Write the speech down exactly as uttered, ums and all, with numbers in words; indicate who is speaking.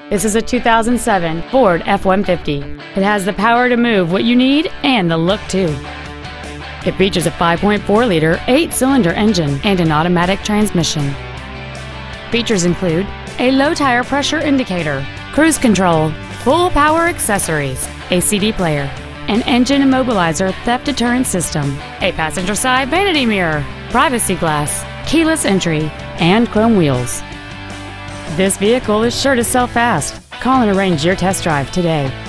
Speaker 1: This is a two thousand seven Ford F one fifty. It has the power to move what you need and the look too. It features a five point four liter eight-cylinder engine and an automatic transmission. Features include a low tire pressure indicator, cruise control, full power accessories, a C D player, an engine immobilizer theft deterrent system, a passenger side vanity mirror, privacy glass, keyless entry, and chrome wheels. This vehicle is sure to sell fast. Call and arrange your test drive today.